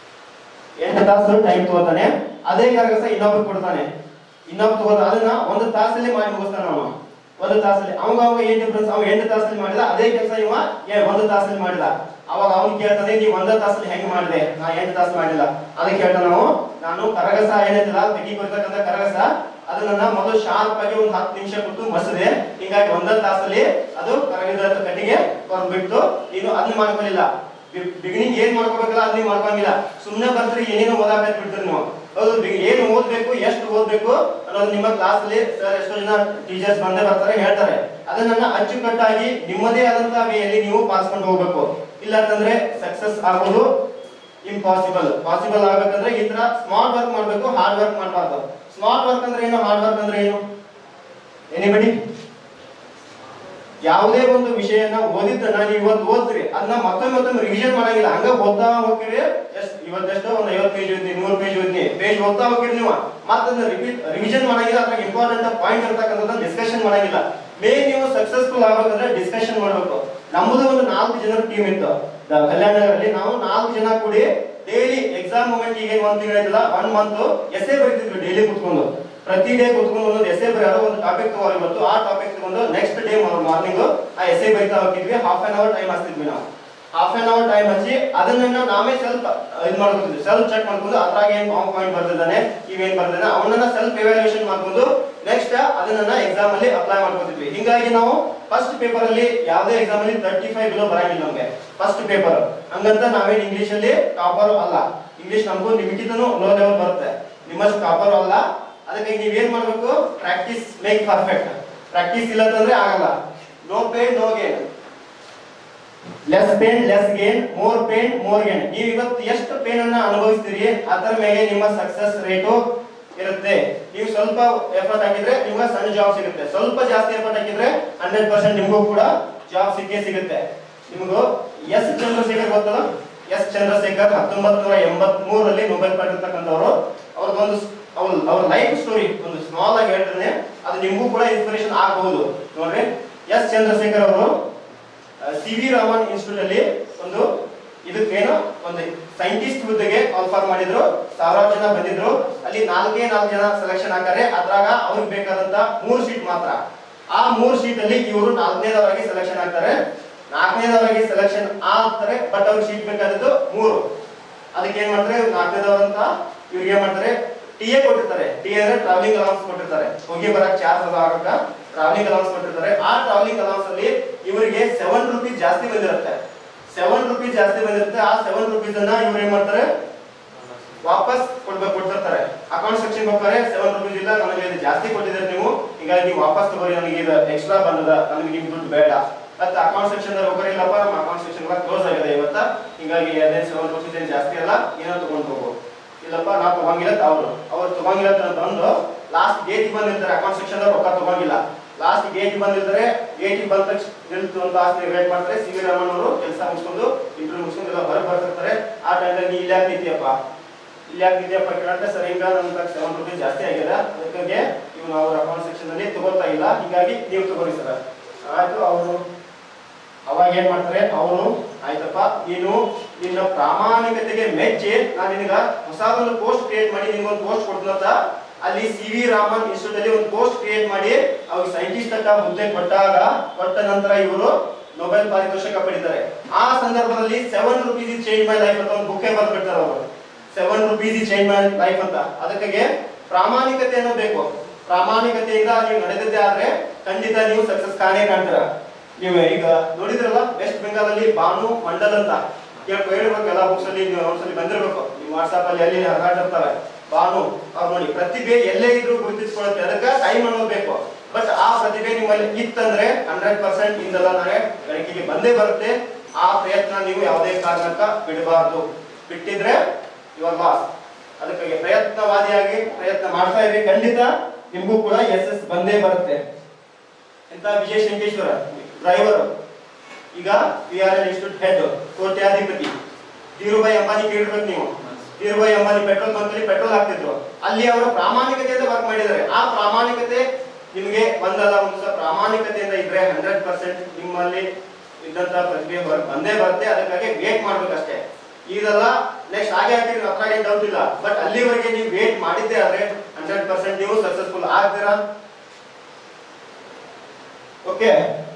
8 ತಾಸು ಟೈಮ್ ತಗೋತಾನೆ. ಅದೇ ಕರಗಸ ಇನ್ನೊಬ್ಬರು ಕೊಡ್ತಾನೆ. ಅದನ್ನ 1 ತಾಸಲ್ಲಿ ಮಾಡಿ ಮುಗಿಸ್ತಾನೆ. ಅವನು 1 ತಾಸಲ್ಲಿ ಅವಾಗ ಏನ್ ಡಿಫ್ರೆನ್ಸ್, ಅವ 8 ತಾಸಲ್ಲಿ ಮಾಡಿದ ಅದೇ ಕೆಲಸ ಇವ 1 ತಾಸಲ್ಲಿ ಮಾಡಿದ. ಅವಾಗ ಅವ್ನು ಕೇಳ್ತಾನೆ, ನೀವು 1 ತಾಸಲ್ಲಿ ಹೆಂಗ್ ಮಾಡಿದೆ, ನಾ 8 ತಾಸು ಮಾಡಿಲ್ಲ. ಅದಕ್ಕೆ ಹೇಳ್ತಾನೆ ನಾನು ಕರಗಸ ಏನೈತಿಲ್ಲ ತೆಗಿ ಕೊಡ್ತಕ್ಕಂಥ ಕರಗಸ ಅದನ್ನ ಮೊದಲು ಶಾರ್ಪ್ ಆಗಿ ಒಂದು 10 ನಿಮಿಷ ಕೊಟ್ಟು ಮಸದೆ, ಹಿಂಗಾಗಿ 1 ತಾಸಲ್ಲಿ ಅದು ಕರಗಿದ ಕಟ್ಟಿಗೆ ಕೊರ್ಬಿಟ್ಟು ನೀನು ಅದನ್ನ ಮಾಡ್ಕೊಳ್ಳಿಲ್ಲ. ಬಿಗಿನಿಂಗ್ ಏನ್ ಮಾಡ್ಕೋಬೇಕಲ್ಲ ಅದನ್ನ ಮಾಡ್ಕೊಂಗಿಲ್ಲ. ಸುಮ್ಮನೆ ಬರ್ತೀರಿ, ಏನೇನು ಓದಾಕ ಬಿಡ್ತೀರಿ ನೀವು. ಹೌದು, ಏನು ಓದ್ಬೇಕು, ಎಷ್ಟು ಓದ್ಬೇಕು ಅನ್ನೋದು ನಿಮ್ಮ ಕ್ಲಾಸ್ ಅಲ್ಲಿ ಸರ್ ಎಷ್ಟೋ ಜನ ಟೀಚರ್ಸ್ ಬಂದೇ ಬರ್ತಾರೆ, ಹೇಳ್ತಾರೆ. ಅದನ್ನ ಅಚ್ಚುಕಟ್ಟಾಗಿ ನಿಮ್ಮದೇ ಆದಂತಹ ವೇಯಲ್ಲಿ ನೀವು ಪಾಲಿಸ್ಕೊಂಡು ಹೋಗ್ಬೇಕು. ಇಲ್ಲ ಅಂತಂದ್ರೆ ಸಕ್ಸಸ್ ಆಗೋದು ಇಂಪಾಸಿಬಲ್. ಪಾಸಿಬಲ್ ಆಗ್ಬೇಕಂದ್ರೆ ಈ ತರ ಸ್ಮಾರ್ಟ್ ವರ್ಕ್ ಮಾಡ್ಬೇಕು, ಹಾರ್ಡ್ ವರ್ಕ್ ಮಾಡಬಾರ್ದು. ಸ್ಮಾರ್ಟ್ ವರ್ಕ್ ಅಂದ್ರೆ ಏನು, ಹಾರ್ಡ್ ವರ್ಕ್ ಅಂದ್ರೆ ಏನು? ಎನಿಬಡಿ ಯಾವುದೇ ಒಂದು ವಿಷಯನ ಓದಿದ್ದನ್ನ ನೀವು ಇವತ್ತು ಓದ್ತೀರಿ, ಅದನ್ನ ಮತ್ತೊಮ್ಮೆ ರಿವಿಷನ್ ಮಾಡಂಗಿಲ್ಲ. ಹಂಗ ಓದ್ತಾ ಹೋಗ್ತೀರಿ. ಇವತ್ತೆಷ್ಟೋ ಒಂದು 50 ಪೇಜ್ ಓದಿ, 100 ಪೇಜ್ ಓದಿ, ಪೇಜ್ ಓದ್ತಾ ಹೋಗ್ತೀರಿ ನೀವು. ಮತ್ತದನ್ನ ರಿವಿಷನ್ ಮಾಡಂಗಿಲ್ಲ. ಅದ್ರಾಗ ಇಂಪಾರ್ಟೆಂಟ್ ಪಾಯಿಂಟ್ ಇರ್ತಕ್ಕಂಥದ್ದನ್ನ ಡಿಸ್ಕಷನ್ ಮಾಡಂಗಿಲ್ಲ. ಮೇನ್ ನೀವು ಸಕ್ಸಸ್ಫುಲ್ ಆಗ್ಬೇಕಂದ್ರೆ ಡಿಸ್ಕಷನ್ ಮಾಡ್ಬೇಕು. ನಮ್ಮದು ಒಂದು 4 ಜನರ ಟೀಮ್ ಇತ್ತು ಕಲ್ಯಾಣದಲ್ಲಿ. ನಾವು 4 ಜನ ಕೂಡಿ ಡೈಲಿ ಎಕ್ಸಾಮ್ ಮೂಮೆಂಟ್ ಈಗ ಒಂದು ತಿಂಗಳಿಲ್ಲ 1 ಮಂತ್ ಎಸ್ಸೆ ಬರೀತಿದ್ವಿ. ಡೈಲಿ ಕುತ್ಕೊಂಡು ಪ್ರತಿ ಡೇ ಕುತ್ಕೊಂಡು ಒಂದೊಂದು ಎಸ್ಸೆ ಬರೆಯೋದು, ಒಂದು ಟಾಪಿಕ್ ತಗೊಂಡು ಇವತ್ತು ಆ ಟಾಪಿಕ್ ತಗೊಂಡು ನೆಕ್ಸ್ಟ್ ಡೇ ಮಾರ್ನಿಂಗ್ ಆ ಎಸ್ಸೆ ಬರೀತಾ ಹೋಗಿದ್ವಿ. ಹಾಫ್ ಅನ್ ಅವರ್ ಟೈಮ್ ಹಚ್ತಿದ್ವಿ ನಾವು. ಹಾಫ್ ಅನ್ ಅವರ್ ಟೈಮ್ ಹಚ್ಚಿ ಅದನ್ನ ನಾವೇ ಸ್ವಲ್ಪ ಇದು ಮಾಡ್ಕೊತಿದ್ವಿ, ಸೆಲ್ಫ್ ಚೆಕ್ ಮಾಡ್ಕೊಂಡು ಅದ್ರಾಗ ಏನ್ ಪಾಯಿಂಟ್ ಬರ್ತಿದ್ದಾನೆ, ಇವೇನ್ ಬರ್ತಿದ್ದಾನೆ ಅವನನ್ನ ಸೆಲ್ಫ್ ಎವ್ಯಾಲ್ಯೂಯೇಷನ್ ಮಾಡ್ಕೊಂಡು ನೆಕ್ಸ್ಟ್ ಅದನ್ನ ಎಕ್ಸಾಮ್ ಅಲ್ಲಿ ಅಪ್ಲೈ ಮಾಡ್ಕೊತಿದ್ವಿ. ಹಿಂಗಾಗಿ ನಾವು ಫಸ್ಟ್ ಪೇಪರ್ ಅಲ್ಲಿ ಯಾವುದೇ ಎಕ್ಸಾಮ್ ಅಲ್ಲಿ 35 ಬಿಲೋ ಬರಂಗಿಲ್ಲ ನಮ್ಗೆ ಫಸ್ಟ್ ಪೇಪರ್. ಹಂಗಂತ ನಾವೇನ್ ಇಂಗ್ಲಿಷ್ ಅಲ್ಲಿ ಟಾಪರ್ ಅಲ್ಲ. ಇಂಗ್ಲಿಷ್ ನಮಗೂ ನಿಮ್ಗಿಂತನೂ ಲೋ ಲೆವೆಲ್ ಬರುತ್ತೆ, ನಿಮ್ಮಷ್ಟು ಟಾಪರ್ ಅಲ್ಲ. ಅದಕ್ಕೆ ನೀವೇನ್ ಮಾಡ್ಬೇಕು, ಪ್ರಾಕ್ಟೀಸ್ ಮೇಕ್ ಪರ್ಫೆಕ್ಟ್. ಪ್ರಾಕ್ಟೀಸ್ ಇಲ್ಲ ಅಂತಂದ್ರೆ ಆಗಲ್ಲ. No pain no gain, less pain less gain, more pain more gain. ನೀವು ಇವತ್ತು ಎಷ್ಟು ಪೇನ್ ಅನ್ನ ಅನುಭವಿಸ್ತೀರಿ ಅದರ ಮೇಲೆ ನಿಮ್ಮ ಸಕ್ಸಸ್ ರೇಟು ಇರುತ್ತೆ. ನೀವು ಸ್ವಲ್ಪ ಎಫರ್ಟ್ ಹಾಕಿದ್ರೆ ನಿಮ್ಗೆ ಸಣ್ಣ ಜಾಬ್ ಸಿಗುತ್ತೆ, ಸ್ವಲ್ಪ ಜಾಸ್ತಿ ಎಫರ್ಟ್ ಹಾಕಿದ್ರೆ 100% ನಿಮಗೂ ಕೂಡ ಜಾಬ್ ಸಿಕ್ಕೇ ಸಿಗುತ್ತೆ. ನಿಮಗೂ ಎಸ್ ಚಂದ್ರಶೇಖರ್ ಗೊತ್ತಲ್ಲ? ಎಸ್ ಚಂದ್ರಶೇಖರ್ 1983 ನೊಬೆಲ್ ಪಡೆದಿರ್ತಕ್ಕಂಥವ್ರು. ಅವ್ರದ್ದೊಂದು ಅವ್ರ ಲೈಫ್ ಸ್ಟೋರಿ ಒಂದು ಸ್ಮಾಲ್ ಆಗಿ ಹೇಳ್ತಾನೆ, ಅದು ನಿಮಗೂ ಕೂಡ ಇನ್ಸ್ಪಿರೇಷನ್ ಆಗಬಹುದು. ನೋಡ್ರಿ, ಎಸ್ ಚಂದ್ರಶೇಖರ್ ಅವರು CV ರಾಮನ್ ಇನ್ಸ್ಟಿಟ್ಯೂಟ್ ಅಲ್ಲಿ ಒಂದು ಇದಕ್ಕೇನು ಒಂದು ಸೈಂಟಿಸ್ಟ್ ಹುದ್ದೆಗೆ ಕಾಲ್ಫಾರ್ ಮಾಡಿದ್ರು. 1000 ಜನ ಬಂದಿದ್ರು. ಅಲ್ಲಿ 4 ಜನ ಸೆಲೆಕ್ಷನ್ ಆಗ್ತಾರೆ. ಅದ್ರಾಗ ಅವ್ರಿಗೆ ಬೇಕಾದಂತ 3 ಸೀಟ್ ಮಾತ್ರ. ಆ 3 ಸೀಟ್ ಅಲ್ಲಿ ಇವರು 4ನೇದವರಾಗಿ ಸೆಲೆಕ್ಷನ್ ಆಗ್ತಾರೆ. 4ನೇದವರಾಗಿ ಸೆಲೆಕ್ಷನ್ ಆಗ್ತಾರೆ. ಬಟ್ ಅವ್ರಿಗೆ ಸೀಟ್ ಬೇಕಾದದ್ದು 3. ಅದಕ್ಕೆ ಏನ್ ಮಾಡ್ತಾರೆ, 4ನೇದವರಂತ ಇವ್ರಿಗೆ ಏನ್ ಮಾಡ್ತಾರೆ, ಟಿಎ ಕೊಟ್ಟಿರ್ತಾರೆ. ಟಿಎ ಅಂದ್ರೆ ಟ್ರಾವೆಲಿಂಗ್ ಅಲೌನ್ಸ್ ಕೊಟ್ಟಿರ್ತಾರೆ. ಹೋಗಿ ಬರಕ್ ಚಾರ್ಜ್ ಆಗಕ ಟ್ರಾವೆಲಿಂಗ್ ಅಲೌನ್ಸ್ ಕೊಟ್ಟಿರ್ತಾರೆ. ಆ ಟ್ರಾವೆಲಿಂಗ್ ಅಲೌನ್ಸ್ ಅಲ್ಲಿ ಇವರಿಗೆ 7 ರೂಪೀಸ್ ಜಾಸ್ತಿ ಬಂದಿರುತ್ತೆ. 7 ರೂಪೀಸ್ ಜಾಸ್ತಿ ಬಂದಿರುತ್ತೆ. ಆ 7 ರೂಪೀಸ್ ಅನ್ನ ಇವ್ರು ಏನ್ ಮಾಡ್ತಾರೆ, ವಾಪಸ್ ಕೊಡ್ತಿರ್ತಾರೆ. ಅಕೌಂಟ್ ಸೆಕ್ಷನ್ ಹೋಗ್ತಾರೆ, 7 ರೂಪೀಸ್ ಇಲ್ಲ, ನನಗೆ ಇದು ಜಾಸ್ತಿ ಕೊಟ್ಟಿದ್ದಾರೆ ನೀವು, ಹೀಗಾಗಿ ವಾಪಸ್ ತಗೋರಿ, ನನಗೆ ಇದು ಎಕ್ಸ್ಟ್ರಾ ಬಂದದ, ನನಗೆ ನಿಮ್ ದುಡ್ಡು ಬೇಡ. ಮತ್ತೆ ಅಕೌಂಟ್ ಸೆಕ್ಷನ್ ಹೋಗ್ತಾರೆ, ಇಲ್ಲಪ್ಪ ನಮ್ಮ ಅಕೌಂಟ್ ಸೆಕ್ಷನ್ ಕ್ಲೋಸ್ ಆಗಿದೆ ಇವತ್ತ, ಹೀಗಾಗಿ ಅದೇ 7 ರೂಪೀಸ್ ಏನು ಜಾಸ್ತಿ ಅಲ್ಲ, ಏನೋ ತಗೊಂಡು ಹೋಗು. ಇಲ್ಲಪ್ಪ ನಾ ತಗೊಂಗಿಲ್ಲ, ಅವ್ರು ತಗೊಂಗಿಲ್ಲ ಅಂತ ಬಂದು ಲಾಸ್ಟ್ ಗೇಟ್ ಬಂದಿರ್ತಾರೆ. ಅಕೌಂಟ್ ಸೆಕ್ಷನ್ ರೊಕ್ಕ ತಗೊಂಗಿಲ್ಲ. ಲಾಸ್ಟ್ ಗೇಟ್ ಬಂದಿರ್ತಾರೆ. ಗೇಟ್ ಬಂದ ತಕ್ಷಣ ಒಂದು ಲಾಸ್ಟ್ ವೇಟ್ ಮಾಡ್ತಾರೆ. CV ರಾಮನ್ ಅವರು ಕೆಲಸ ಮುಗಿಸ್ಕೊಂಡು ಇಂಟರ್ವ್ಯೂ ಮುಗಿಸ್ಕೊಂಡು ಎಲ್ಲ ಹೊರಗೆ ಬರ್ತಿರ್ತಾರೆ. ಆ ಟೈಮಲ್ಲಿ ನೀ ಇಲ್ಲಿ ಯಾಕಿದ್ಯಪ್ಪ ಕೇಳಂತೆ, ಸರ್ ಈಗ ನನ್ನ 7 ರೂಪೀಸ್ ಜಾಸ್ತಿ ಆಗಿದೆ, ಅದಕ್ಕೆ ಇವ್ನು ಅವ್ರ ಅಕೌಂಟ್ ಸೆಕ್ಷನ್ ಅಲ್ಲಿ ತಗೋತಾ ಇಲ್ಲ, ಹೀಗಾಗಿ ನೀವು ತಗೋರಿ ಸರ್. ಆಯ್ತು. ಅವರು ಅವಾಗ ಏನ್ ಮಾಡ್ತಾರೆ, ಅವರು ಆಯ್ತಪ್ಪ ನೀನು ನಿನ್ನ ಪ್ರಾಮಾಣಿಕತೆಗೆ ಮೆಚ್ಚಿ ನಾನು ನಿನಗ ಹೊಸದೊಂದು ಪೋಸ್ಟ್ ಕ್ರಿಯೇಟ್ ಮಾಡಿ ನಿನ್ಗೊಂದು ಪೋಸ್ಟ್ ಕೊಡ್ತೀನಂತ ಅಲ್ಲಿ CV ರಾಮನ್ ಇನ್ಸ್ಟಿಟ್ಯೂಟ್ ಅಲ್ಲಿ ಒಂದು ಪೋಸ್ಟ್ ಕ್ರಿಯೇಟ್ ಮಾಡಿ ಅವ್ರಿಗೆ ಸೈಂಟಿಸ್ಟ್ ಅಂತ ಹುದ್ದೆ ಕೊಟ್ಟ ನಂತರ ಇವರು ನೊಬೆಲ್ ಪಾರಿತೋಷಕ ಪಡಿತಾರೆ. ಆ ಸಂದರ್ಭದಲ್ಲಿ 7 rupees is change my life ಅಂತ ಒಂದು ಬುಕ್ಕೇ ಬರ್ಬಿಡ್ತಾರೆ ಅವರು. 7 rupees is change my life ಅಂತ. ಅದಕ್ಕೆ ಪ್ರಾಮಾಣಿಕತೆ ಅನ್ನೋದು ಬೇಕು. ಪ್ರಾಮಾಣಿಕತೆಯಿಂದ ನೀವು ನಡೆದಿದ್ದೆ ಆದ್ರೆ ಖಂಡಿತ ನೀವು ಸಕ್ಸಸ್ ಕಾಣ್ತೀರ. ನೀವು ಈಗ ನೋಡಿದ್ರಲ್ಲ, ವೆಸ್ಟ್ ಬೆಂಗಾಲ್ ಅಲ್ಲಿ ಬಾನು ಮಂಡಲ್ ಅಂತ ಹೇಳ್ಬೇಕು, ಎಲ್ಲ ಬುಕ್ಸ್ ಅಲ್ಲಿ ನೀವು ಒಂದ್ಸಲಿ ಬಂದಿರ್ಬೇಕು, ನೀವು ವಾಟ್ಸ್ಆಪ್ ಅಲ್ಲಿ ಅಲ್ಲಿ ಹರಡಿರ್ತಾರೆ. ಬಾನು ಅವ್ರು ನೋಡಿ, ಪ್ರತಿಭೆ ಎಲ್ಲೇ ಇದ್ರು ಗುರುತಿಸ್ಕೊಳ್ಳುತ್ತೆ. ಅದಕ್ಕೆ ಟೈಮ್ ಅನ್ನೋದು ಬೇಕು. ಬಟ್ ಆ ಪ್ರತಿಭೆ ನಿಮ್ಮಲ್ಲಿ ಇತ್ತಂದ್ರೆ 100% ಇಂದಲ್ಲ ನಾಳೆ ಗಳಿಕೆಗೆ ಬಂದೇ ಬರುತ್ತೆ. ಆ ಪ್ರಯತ್ನ ನೀವು ಯಾವುದೇ ಕಾರಣಕ್ಕ ಬಿಡಬಾರ್ದು. ಬಿಟ್ಟಿದ್ರೆ ಯುವರ್ ಲಾಸ್. ಅದಕ್ಕಾಗಿ ಪ್ರಯತ್ನವಾದಿಯಾಗಿ ಪ್ರಯತ್ನ ಮಾಡ್ತಾ ಇರಿ, ಖಂಡಿತ ನಿಮಗೂ ಕೂಡ SS ಬಂದೇ ಬರುತ್ತೆ. ಇಂತ ವಿಜಯ ಶಂಕೇಶ್ವರ ಡ್ರೈವರ್, ಈಗ PRL ಇನ್ಸ್ಟಿಟ್ಯೂಟ್ ಹೆಡ್, ಕೋಟ್ಯಾಧಿಪತಿ ಧೀರುಭಾಯಿ ಅಂಬಾನಿ ಕೇಳಿರ್ಬೇಕು ನೀವು. ಧೀರುಭಾಯಿ ಅಂಬಾನಿ ಪೆಟ್ರೋಲ್ ಬಂಕಲ್ಲಿ ಪೆಟ್ರೋಲ್ ಹಾಕ್ತಿದ್ರು. ಅಲ್ಲಿ ಅವರು ಪ್ರಾಮಾಣಿಕತೆಯಿಂದ ವರ್ಕ್ ಮಾಡಿದ್ದಾರೆ. ಆ ಪ್ರಾಮಾಣಿಕತೆ ನಿಮಗೆ ಒಂದಲ್ಲ ಒಂದು ಸಲ ಪ್ರಾಮಾಣಿಕತೆಯಿಂದ ಇದ್ರೆ 100% ನಿಮ್ಮಲ್ಲಿ ಇದ್ದಂತ ಪ್ರತಿಭೆ ಹೊರಗೆ ಬಂದೇ ಬರುತ್ತೆ. ಅದಕ್ಕಾಗಿ ವೇಟ್ ಮಾಡ್ಬೇಕಷ್ಟೇ. ಇದೆಲ್ಲ ನೆಕ್ಸ್ಟ್ ಹಾಗೆ ಆಗ್ತೀರಿ, ಅದ್ರಾಗ ಏನು ಡೌಟ್ ಇಲ್ಲ. ಬಟ್ ಅಲ್ಲಿವರೆಗೆ ನೀವು ವೇಟ್ ಮಾಡಿದ್ದೆ ಆದ್ರೆ 100% ನೀವು ಸಕ್ಸಸ್ಫುಲ್ ಆಗ್ತೀರಾ. ಓಕೆ,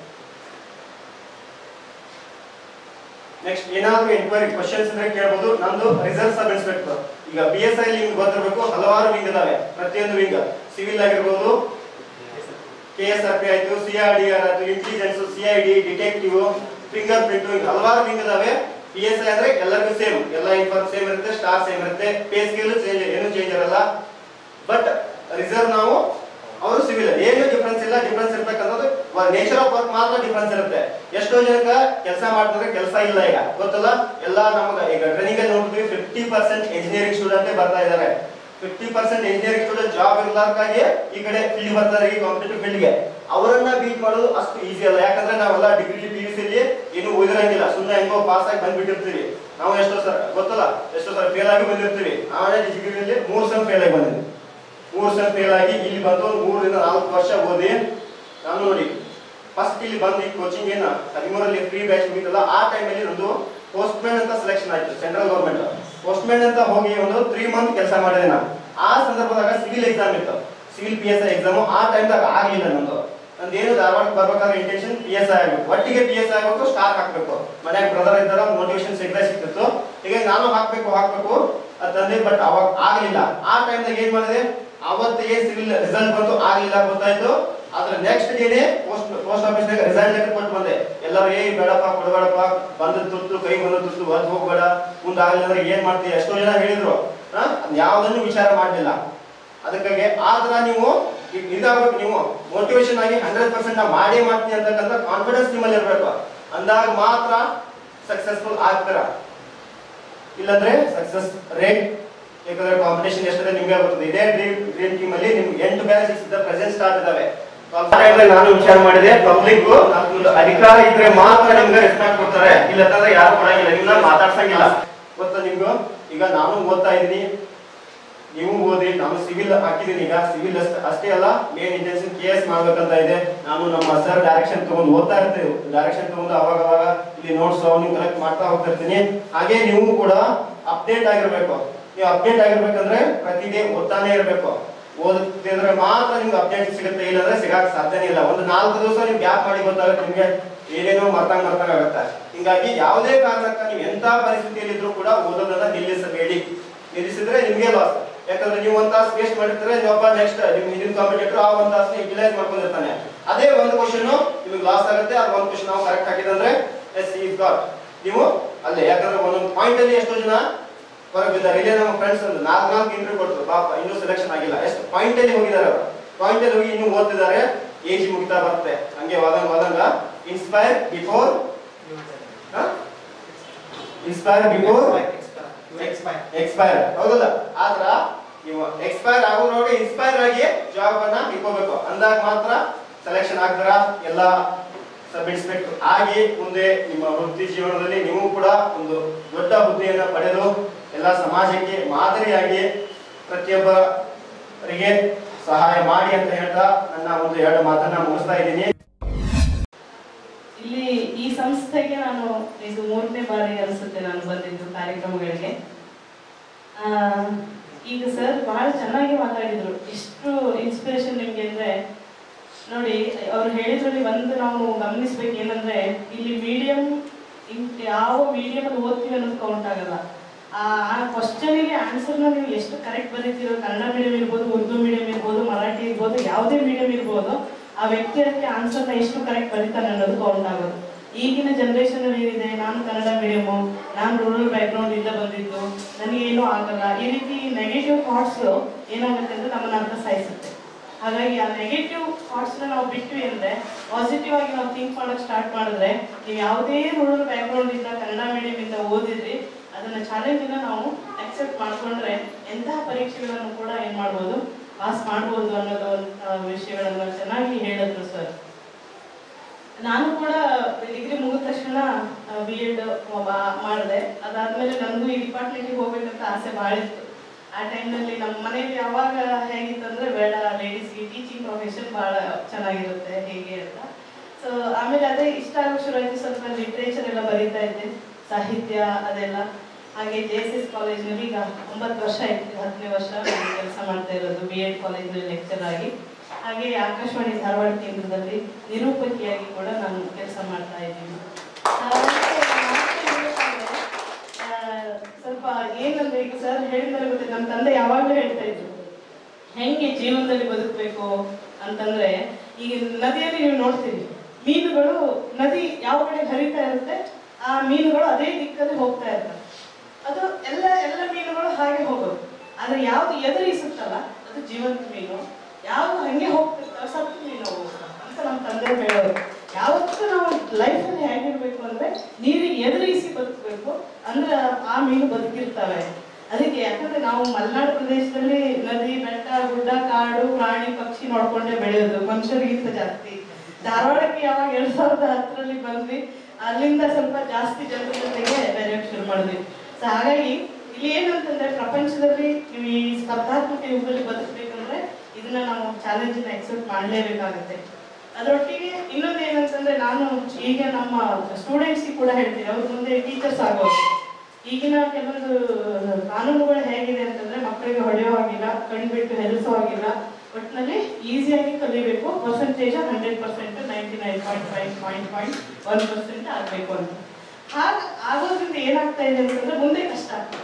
ನೆಕ್ಸ್ಟ್ ಏನಾದ್ರು ಎನ್ಕ್ವೈರಿ ಕ್ವಶನ್ಸ್ ಇದ್ರೆ ಕೇಳಬಹುದು. ನಂದು ರಿಸರ್ವ್ ಸಬ್ ಇನ್ಸ್ಪೆಕ್ಟರ್. ಈಗ PSI ನಿಮ್ಗೆ ಗೊತ್ತಿರಬೇಕು, ಹಲವಾರು ವಿಂಗ್ ಇದಾವೆ. ಪ್ರತಿಯೊಂದು ವಿಂಗ್ ಸಿವಿಲ್ ಆಗಿರ್ಬೋದು, KSRP ಆಯ್ತು, CRDR ಆಯ್ತು, intelligence, CID, detective, finger print, ಹಲವಾರು ವಿಂಗ್ ಇದಾವೆ. PSI ಅಂದ್ರೆ ಎಲ್ಲರಿಗೂ ಸೇಮ್, ಎಲ್ಲ ಇನ್ಫಾರ್ಮ್ ಸೇಮ್ ಇರುತ್ತೆ, ಸ್ಟಾರ್ ಸೇಮ್ ಇರುತ್ತೆ, ಪೇ ಸ್ಕೇಲ್ ಏನು ಚೇಂಜ್ ಇರಲ್ಲ. ಬಟ್ ರಿಸರ್ವ್ ನಾವು ಅವರು ಸಿವಿಲ್ ಏನು ಡಿಫ್ರೆನ್ಸ್ ಇಲ್ಲ. ಡಿಫ್ರೆನ್ಸ್ ಇರ್ತಕ್ಕಂಥದ್ದು ನೇಚರ್ ಆಫ್ ವರ್ಕ್ ಮಾತ್ರ ಡಿಫ್ರೆನ್ಸ್ ಇರುತ್ತೆ. ಎಷ್ಟೋ ಜನಕ್ಕೆ ಕೆಲಸ ಮಾಡ್ತಾರೆ, ಕೆಲಸ ಇಲ್ಲ. ಈಗ ಗೊತ್ತಲ್ಲ, ಎಲ್ಲ ನಮ್ಗೆ ಈಗ ಟ್ರೈನಿಂಗ್ ಅಲ್ಲಿ ನೋಡ್ತೀವಿ 50% ಇಂಜಿನಿಯರಿಂಗ್ ಸ್ಟೂಡೆಂಟ್ ಬರ್ತಾ ಇದ್ದಾರೆ. 50% ಇಂಜಿನಿಯರಿಂಗ್ ಸ್ಟೂಡೆಂಟ್ ಜಾಬ್ ಇರ್ಲಾರ್ದಾಗಿ ಈ ಕಡೆ ಫೀಲ್ಡ್ ಬರ್ತಾರೆ, ಈ ಕಾಂಪಿಟೇಟಿವ್ ಫೀಲ್ಡ್ಗೆ. ಅವರನ್ನ ಬೀಟ್ ಮಾಡೋದು ಅಷ್ಟು ಈಸಿ ಅಲ್ಲ. ಯಾಕಂದ್ರೆ ನಾವೆಲ್ಲ ಡಿಗ್ರಿ PUC ಅಲ್ಲಿ ಏನು ಓದಿರಂಗಿಲ್ಲ, ಸುಮ್ಮನೆ ಹೆಂಗೋ ಪಾಸ್ ಆಗಿ ಬಂದ್ಬಿಟ್ಟಿರ್ತೀವಿ. ನಾವು ಎಷ್ಟೋ ಸರ್ ಗೊತ್ತಲ್ಲ, ಎಷ್ಟೋ ಸರ್ ಫೇಲ್ ಆಗಿ ಬಂದಿರ್ತೀವಿ. ಆಮೇಲೆ ಡಿಗ್ರಿಯಲ್ಲಿ 3 ಸೆಮ್ ಫೇಲ್ ಆಗಿ ಬಂದಿದ್ವಿ. 3 ಸೆಮ್ ಫೇಲ್ ಆಗಿ ಇಲ್ಲಿ ಬಂದು 3 ರಿಂದ 4 ವರ್ಷ ಓದಿ ನಾನು ನೋಡಿ ಫಸ್ಟ್ ಇಲ್ಲಿ ಬಂದು ಈ ಕೋಚಿಂಗ್ ಏನ 13ರಲ್ಲಿ ಫ್ರೀ ಬ್ಯಾಚ್ ಮುಗಿತಲ್ಲ, ಆ ಟೈಮಲ್ಲಿ ಒಂದು ಪೋಸ್ಟ್ ಮ್ಯಾನ್ ಅಂತ ಸೆಲೆಕ್ಷನ್ ಆಯ್ತು ಸೆಂಟ್ರಲ್ ಗವರ್ಮೆಂಟ್. ಪೋಸ್ಟ್ ಮ್ಯಾನ್ ಅಂತ ಹೋಗಿ ಒಂದು 3 ಮಂತ್ ಕೆಲಸ ಮಾಡಿದೆ ನಾನು. ಆ ಸಂದರ್ಭದಾಗ ಸಿವಿಲ್ ಎಕ್ಸಾಮ್ ಇತ್ತು, ಸಿವಿಲ್ PSI ಎಕ್ಸಾಮ್. ಆ ಟೈಮ್ದಾಗ ಆಗಲಿಲ್ಲ ನಂದೇನು ಧಾರವಾಡಕ್ಕೆ ಬರ್ಬೇಕಾದ್ರೆ ಇಂಟೆನ್ಷನ್ PSI ಆಗ್ಬೇಕು, ಒಟ್ಟಿಗೆ PSI ಆಗ್ಬೇಕು, ಸ್ಟಾರ್ ಹಾಕ್ಬೇಕು. ಮನ್ಯಾಗ ಬ್ರದರ್ ಇದ್ದಾರ, ಮೋಟಿವೇಶನ್ ಸಿಕ್ತಿತ್ತು. ಹೀಗಾಗಿ ನಾನು ಹಾಕ್ಬೇಕು ಅಂತಂದೆ, ಬಟ್ ಅವಾಗ ಆಗಲಿಲ್ಲ. ಆ ಟೈಮ್ದಾಗ ಏನ್ ಮಾಡಿದೆ, ಅವತ್ತೇ ಸಿವಿಲ್ ರಿಸಲ್ಟ್ ಬಂತು, ಆಗಲಿಲ್ಲ ಗೊತ್ತಾಯ್ತು. ಅದ್ರ ನೆಕ್ಸ್ಟ್ ಡೇನೆ ಪೋಸ್ಟ್ ಆಫೀಸ್ನಾಗ ರಿಸಲ್ಟ್ ಲೆಟರ್ ಕೊಟ್ಟು ಬಂದೆ. ಎಲ್ಲರೂ ಬೇಡಪ್ಪ ಕೊಡಬೇಡಪ್ಪ, ಬಂದ ತುತ್ತು ಕೈ ಬಂದ ತುತ್ತು ಹೊತ್ತು ಹೋಗ್ಬೇಡ, ಮುಂದೆ ಆಗಲಿಲ್ಲ ಅಂದ್ರೆ ಏನ್ ಮಾಡ್ತೀವಿ ಎಷ್ಟೋ ಜನ ಹೇಳಿದ್ರು. ಯಾವ್ದನ್ನು ವಿಚಾರ ಮಾಡಲಿಲ್ಲ. ಅದಕ್ಕಾಗಿ ಆದ್ರ ನೀವು ಇದಾಗಬೇಕು, ನೀವು ಮೋಟಿವೇಶನ್ ಆಗಿ 100% ನಾ ಮಾಡೇ ಮಾಡ್ತೀನಿ ಅಂತಕ್ಕಂಥ ಕಾನ್ಫಿಡೆನ್ಸ್ ನಿಮ್ಮಲ್ಲಿ ಇರಬೇಕು. ಅಂದಾಗ ಮಾತ್ರ ಸಕ್ಸಸ್ಫುಲ್ ಆಗ್ತಾರ. ಇಲ್ಲಾಂದ್ರೆ ಸಕ್ಸಸ್ ರೇಟ್, ಯಾಕಂದ್ರೆ ಕಾಂಪಿಟೇಷನ್ ಎಷ್ಟಿದೆ ನಿಮ್ಗೆ ಗೊತ್ತಿದೆ. ಇದೇ ಡ್ರೀಮ್ ಟೀಮ್ ಅಲ್ಲಿ ನಿಮ್ಗೆ 8 ಬ್ಯಾಚಸ್ ಪ್ರೆಸೆಂಟ್ ಸ್ಟಾರ್ಟ್ ಇದಾವೆ. ನಾನು ವಿಚಾರ ಮಾಡಿದೆ, ಪಬ್ಲಿಕ್ ಅಧಿಕಾರ ಇದ್ರೆ ಮಾತ್ರ ನಿಮ್ಗೆ ರೆಸ್ಪೆಕ್ಟ್ ಕೊಡ್ತಾರೆ, ಇಲ್ಲಂತಂದ್ರೆ ಯಾರು ಕೊಡಂಗಿಲ್ಲ, ನಿಮ್ನ ಮಾತಾಡ್ಸಂಗಿಲ್ಲ. ಗೊತ್ತಾ ನಿಮ್ಗೂ? ಈಗ ನಾನು ಓದ್ತಾ ಇದ್ದೀನಿ, ನೀವು ಓದಿ. ನಾನು ಸಿವಿಲ್ ಹಾಕಿದ್ದೀನಿ. ಈಗ ಸಿವಿಲ್ ಅಷ್ಟೇ ಅಲ್ಲ, ಮೇನ್ ಇಂಟೆನ್ಷನ್ KS ಮಾಡ್ಬೇಕಂತ ಇದೆ. ನಾನು ನಮ್ಮ ಸರ್ ಡೈರೆಕ್ಷನ್ ತಗೊಂಡು ಓದ್ತಾ ಇರ್ತೀವಿ. ಡೈರೆಕ್ಷನ್ ತಗೊಂಡು ಅವಾಗ ಇಲ್ಲಿ ನೋಟ್ಸ್ ನೀವು ಕಲೆಕ್ಟ್ ಮಾಡ್ತಾ ಹೋಗ್ತಾ ಇರ್ತೀನಿ. ಹಾಗೆ ನೀವು ಕೂಡ ಅಪ್ಡೇಟ್ ಆಗಿರ್ಬೇಕು. ನೀವು ಅಪ್ಡೇಟ್ ಆಗಿರ್ಬೇಕಂದ್ರೆ ಪ್ರತಿದಿನ ಓದ್ತಾನೆ ಇರಬೇಕು. ಓದುತ್ತಿದ್ರೆ ಮಾತ್ರ ನಿಮ್ಗೆ ಅಪ್ಡೇಟ್ ಸಿಗುತ್ತೆ, ಇಲ್ಲಾಂದ್ರೆ ಸಿಗಕ್ಕೆ ಸಾಧ್ಯನೇ ಇಲ್ಲ. ಒಂದು 4 ದಿವಸ ನೀವು ಗ್ಯಾಪ್ ಮಾಡಿ ಗೊತ್ತಾಗುತ್ತೆ, ನಿಮ್ಗೆ ಏನೇನೋ ಮರ್ತಂಗ್ ಆಗುತ್ತೆ. ಹಿಂಗಾಗಿ ಯಾವುದೇ ಕಾರಣಕ್ಕ ನೀವು ಎಂತ ಪರಿಸ್ಥಿತಿಯಲ್ಲಿ ಇದ್ರೂ ಕೂಡ ಓದೋದನ್ನ ನಿಲ್ಲಿಸಿದ್ರೆ ನಿಮ್ಗೆ ಲಾಸ್. ಯಾಕಂದ್ರೆ ನೀವು 1 ತಾಸು ವೇಸ್ಟ್ ಮಾಡಿರ್ತಾರೆ, ನೀವೊಬ್ಬ ನೆಕ್ಸ್ಟ್ ನಿಮ್ ಕಾಂಪಿಟೇಟರ್ ಆ 1 ತಾಸನ್ನ ಯುಟಿಲೈಸ್ ಮಾಡ್ಕೊಂಡಿರ್ತಾನೆ. ಅದೇ ಒಂದು ಕ್ವಶನ್ ನಿಮ್ಗೆ ಲಾಸ್ ಆಗುತ್ತೆ. ಅದು ಒಂದು ಕ್ವಶನ್ ನಾವು ಕರೆಕ್ಟ್ ಹಾಕಿದಂದ್ರೆ ಎಸ್ ಈಸ್ ಗಾಟ್ ನೀವು ಅಲ್ಲೇ. ಯಾಕಂದ್ರೆ ಒಂದೊಂದು ಪಾಯಿಂಟ್ ಅಲ್ಲಿ ಎಷ್ಟೋ ಜನ ಹೊರಗೆ ಬಿದ್ದಾರೆ. ಇಲ್ಲೇ ನಮ್ಮ ಫ್ರೆಂಡ್ಸ್ ಒಂದು 4 ಇಂಟರ್ವ್ಯೂ ಕೊಟ್ಟರು, ಪಾಪ ಇನ್ನೂ ಸೆಲೆಕ್ಷನ್ ಆಗಿಲ್ಲ. ಎಷ್ಟು ಪಾಯಿಂಟ್ ಅಲ್ಲಿ ಹೋಗಿದ್ದಾರೆ ಅವರು, ಪಾಯಿಂಟ್ ಅಲ್ಲಿ ಹೋಗಿ ಇನ್ನೂ ಓದ್ತಿದ್ದಾರೆ. ಏಜ್ ಮುಗಿತಾ ಬರುತ್ತೆ. ಹಂಗೆ ವಾದಂಗ ಇನ್ಸ್ಪೈರ್ ಬಿಫೋರ್ ಎಕ್ಸ್ಪೈರ್, ಹೌದಲ್ಲ? ಆದ್ರ ನೀವು ಎಕ್ಸ್ಪೈರ್ ಆಗೋ ನೋಡಿ ಇನ್ಸ್ಪೈರ್ ಆಗಿ ಜಾಬ್ ಅನ್ನ ಇಟ್ಕೋಬೇಕು. ಅಂದಾಗ ಮಾತ್ರ ಸೆಲೆಕ್ಷನ್ ಆಗ್ತಾರ. ಎಲ್ಲ ಸಬ್ ಇನ್ಸ್ಪೆಕ್ಟರ್ ಆಗಿ ಮುಂದೆ ನಿಮ್ಮ ವೃತ್ತಿ ಜೀವನದಲ್ಲಿ ನೀವು ಕೂಡ ಒಂದು ದೊಡ್ಡ ಹುದ್ದೆಯನ್ನ ಪಡೆದು ಎಲ್ಲ ಸಮಾಜಕ್ಕೆ ಮಾದರಿಯಾಗಿ ಪ್ರತಿಯೊಬ್ಬರಿಗೆ ಸಹಾಯ ಮಾಡಿ ಅಂತ ಹೇಳ್ತಾ ನನ್ನ ಒಂದು 2 ಮಾತನ್ನ ಮುಗಿಸ್ತಾ ಇದ್ದೀನಿ. ಇಲ್ಲಿ ಈ ಸಂಸ್ಥೆಗೆ ನಾನು ಇದು 3ನೇ ಬಾರಿ ಅನಿಸುತ್ತೆ ನಾನು ಬಂದಿದ್ದು ಕಾರ್ಯಕ್ರಮಗಳಿಗೆ. ಈಗ ಸರ್ ಬಹಳ ಚೆನ್ನಾಗಿ ಮಾತಾಡಿದ್ರು. ಎಷ್ಟು ಇನ್ಸ್ಪಿರೇಷನ್ ನಿಮ್ಗೆ ಅಂದ್ರೆ ನೋಡಿ, ಅವ್ರು ಹೇಳಿದ್ರಲ್ಲಿ ಒಂದು ನಾವು ಗಮನಿಸ್ಬೇಕು ಏನಂದ್ರೆ, ಇಲ್ಲಿ ಮೀಡಿಯಂ ಯಾವ ಮೀಡಿಯಂ ಅಲ್ಲಿ ಓದ್ತೀವಿ ಅನ್ನೋದು ಕೌಂಟ್ ಆಗಲ್ಲ. ಆ ಕ್ವಶನಿಗೆ ಆನ್ಸರ್ನ ನೀವು ಎಷ್ಟು ಕರೆಕ್ಟ್ ಬರೀತೀರೋ, ಕನ್ನಡ ಮೀಡಿಯಂ ಇರ್ಬೋದು, ಉರ್ದು ಮೀಡಿಯಂ ಇರ್ಬೋದು, ಮರಾಠಿ ಇರ್ಬೋದು, ಯಾವುದೇ ಮೀಡಿಯಂ ಇರ್ಬೋದು, ಆ ವ್ಯಕ್ತಿ ಅದಕ್ಕೆ ಆನ್ಸರ್ನ ಎಷ್ಟು ಕರೆಕ್ಟ್ ಬರೀತಾನೆ ಅನ್ನೋದು ಕೌಂಟ್ ಆಗೋದು. ಈಗಿನ ಜನರೇಷನ್ ಏನಿದೆ, ನಾನು ಕನ್ನಡ ಮೀಡಿಯಮು, ನಾನು ರೂರಲ್ ಬ್ಯಾಕ್ಗ್ರೌಂಡ್ ಇಂದ ಬಂದಿದ್ದು, ನನಗೇನೂ ಆಗಲ್ಲ, ಈ ರೀತಿ ನೆಗೆಟಿವ್ ಥಾಟ್ಸ್ ಏನಾಗುತ್ತೆ ಅಂದ್ರೆ ನಮ್ಮನ್ನ ಅರ್ಥ ಸಾಯಿಸುತ್ತೆ. ಹಾಗಾಗಿ ಆ ನೆಗೆಟಿವ್ ಥಾಟ್ಸ್ನ ನಾವು ಬಿಟ್ವಿ ಅಂದರೆ ಪಾಸಿಟಿವ್ ಆಗಿ ನಾವು ಥಿಂಕ್ ಮಾಡೋಕ್ಕೆ ಸ್ಟಾರ್ಟ್ ಮಾಡಿದ್ರೆ, ನೀವು ಯಾವುದೇ ರೂರಲ್ ಬ್ಯಾಕ್ಗ್ರೌಂಡ್ ಇಂದ ಕನ್ನಡ ಮೀಡಿಯಂ ಇಂದ ಓದಿದ್ರಿ, ಅದನ್ನ ಚಾಲೆಂಜನ್ನ ನಾವು ಅಕ್ಸೆಪ್ಟ್ ಮಾಡ್ಕೊಂಡ್ರೆ ಎಂತಹ ಪರೀಕ್ಷೆಗಳನ್ನು ಕೂಡ ಏನ್ ಮಾಡ್ಬೋದು, ಪಾಸ್ ಮಾಡ್ಬೋದು ಅನ್ನೋದು ವಿಷಯಗಳನ್ನ ಚೆನ್ನಾಗಿ ಹೇಳಿದ್ರು ಸರ್. ನಾನು ಕೂಡ ಡಿಗ್ರಿ ಮುಗಿದ ತಕ್ಷಣ B.Ed ಮಾಡಿದೆ. ಅದಾದ್ಮೇಲೆ ನನಗೂ ಈ ಡಿಪಾರ್ಟ್ಮೆಂಟ್ಗೆ ಹೋಗ್ಬೇಕಂತ ಆಸೆ ಭಾಳ ಇತ್ತು. ಆ ಟೈಮ್ನಲ್ಲಿ ನಮ್ಮ ಮನೇಲಿ ಯಾವಾಗ ಹೇಗಿತ್ತಂದ್ರೆ, ಬೇಡ ಲೇಡೀಸ್ಗೆ ಟೀಚಿಂಗ್ ಪ್ರೊಫೆಷನ್ ಭಾಳ ಚೆನ್ನಾಗಿರುತ್ತೆ ಹೇಗೆ ಅಂತ. ಸೊ ಆಮೇಲೆ ಅದೇ ಇಷ್ಟ ಆಗೋಕೆ ಶುರು ಆಯಿತು. ಸ್ವಲ್ಪ ಲಿಟ್ರೇಚರ್ ಎಲ್ಲ ಬರೀತಾ ಇದ್ದೆ, ಸಾಹಿತ್ಯ ಅದೆಲ್ಲ. ಹಾಗೆ JSS ಕಾಲೇಜ್ನಲ್ಲಿ ಈಗ 9 ವರ್ಷ ಆಯ್ತು, 10ನೇ ವರ್ಷ ಕೆಲಸ ಮಾಡ್ತಾ ಇರೋದು B.Ed ಕಾಲೇಜ್ನಲ್ಲಿ ಲೆಕ್ಚರ್ ಆಗಿ. ಹಾಗೆ ಆಕಾಶವಾಣಿ ಧಾರವಾಡ ಕೇಂದ್ರದಲ್ಲಿ ನಿರೂಪಕಿಯಾಗಿ ಕೂಡ ನಾನು ಕೆಲಸ ಮಾಡ್ತಾ ಇದ್ದೀನಿ. ಸ್ವಲ್ಪ ಏನಂದ್ರೆ, ಈಗ ಸರ್ ಹೇಳಿದ್ರೆ ಗೊತ್ತೆ, ನಮ್ಮ ತಂದೆ ಯಾವಾಗಲೂ ಹೇಳ್ತಾ ಇದ್ರು ಹೆಂಗೆ ಜೀವನದಲ್ಲಿ ಬದುಕಬೇಕು ಅಂತಂದ್ರೆ, ಈಗ ನದಿಯಲ್ಲಿ ನೀವು ನೋಡ್ತೀವಿ, ಮೀನುಗಳು ನದಿ ಯಾವ ಕಡೆ ಹರಿತಾ ಇರುತ್ತೆ, ಆ ಮೀನುಗಳು ಅದೇ ದಿಕ್ಕಲ್ಲಿ ಹೋಗ್ತಾ ಇರ್ತವೆ. ಅದು ಎಲ್ಲ ಮೀನುಗಳು ಹಾಗೆ ಹೋಗೋದು. ಆದ್ರೆ ಯಾವ್ದು ಎದುರಿಸುತ್ತಲ್ಲ ಅದು ಜೀವಂತ ಮೀನು, ಯಾವ್ದು ಹಂಗೆ ಹೋಗ್ತಿರ್ತಾವ ಸತ್ತು ಮೀನು ಅಂತ ನಮ್ಮ ತಂದೆ ಹೇಳೋರು. ಯಾವತ್ತೂ ನಾವು ಲೈಫಲ್ಲಿ ಹೇಗಿರ್ಬೇಕು ಅಂದ್ರೆ, ನೀರಿಗೆ ಎದುರಿಸಿ ಬದುಕಬೇಕು, ಅಂದ್ರೆ ಆ ಮೀನು ಬದುಕಿರ್ತವೆ. ಅದಕ್ಕೆ ಯಾಕಂದ್ರೆ ನಾವು ಮಲೆನಾಡು ಪ್ರದೇಶದಲ್ಲಿ ನದಿ, ಬೆಟ್ಟ, ಗುಡ್ಡ, ಕಾಡು, ಪ್ರಾಣಿ, ಪಕ್ಷಿ ನೋಡ್ಕೊಂಡೇ ಬೆಳೆಯೋದು, ಮನುಷ್ಯರಿಗಿಂತ ಜಾಸ್ತಿ. ಧಾರವಾಡಕ್ಕೆ ಯಾವಾಗ 2010 ಬಂದ್ವಿ, ಅಲ್ಲಿಂದ ಸ್ವಲ್ಪ ಜಾಸ್ತಿ ಜನರ ಜೊತೆಗೆ ಬೆರೆಯೋಕೆ ಶುರು ಮಾಡಿದ್ವಿ. ಸೊ ಹಾಗಾಗಿ ಇಲ್ಲಿ ಏನಂತಂದ್ರೆ ಪ್ರಪಂಚದಲ್ಲಿ ನೀವು ಈ ಸ್ಪರ್ಧಾತ್ಮಕ ಯುಗದಲ್ಲಿ ಬದುಕಬೇಕಂದ್ರೆ ಇದನ್ನ ನಾವು ಚಾಲೆಂಜನ್ನ ಎಕ್ಸೆಪ್ಟ್ ಮಾಡಲೇಬೇಕಾಗುತ್ತೆ. ಅದರೊಟ್ಟಿಗೆ ಇನ್ನೊಂದು ಏನಂತಂದ್ರೆ ನಾನು ಈಗ ನಮ್ಮ ಸ್ಟೂಡೆಂಟ್ಸ್ಗೆ ಕೂಡ ಹೇಳ್ತೀನಿ, ಅವ್ರ ಮುಂದೆ ಟೀಚರ್ಸ್ ಆಗೋದು. ಈಗಿನ ಕೆಲವೊಂದು ಕಾನೂನುಗಳು ಹೇಗಿದೆ ಅಂತಂದ್ರೆ ಮಕ್ಕಳಿಗೆ ಹೊಡೆಯೋ ಹಾಗಿಲ್ಲ, ಕಣ್ಬಿಟ್ಟು ಹೆದರಿಸೋ ಹಾಗಿಲ್ಲ, ಒಟ್ಟಿನಲ್ಲಿ ಈಸಿಯಾಗಿ ಕಲಿಬೇಕು. ಪರ್ಸೆಂಟೇಜ್ 100%, 99.5.1% ಆಗಬೇಕು ಅಂತ. ಹಾಗೆ ಆಗೋದ್ರಿಂದ ಏನಾಗ್ತಾ ಇದೆ ಅಂತಂದ್ರೆ ಮುಂದೆ ಕಷ್ಟ ಆಗ್ತದೆ.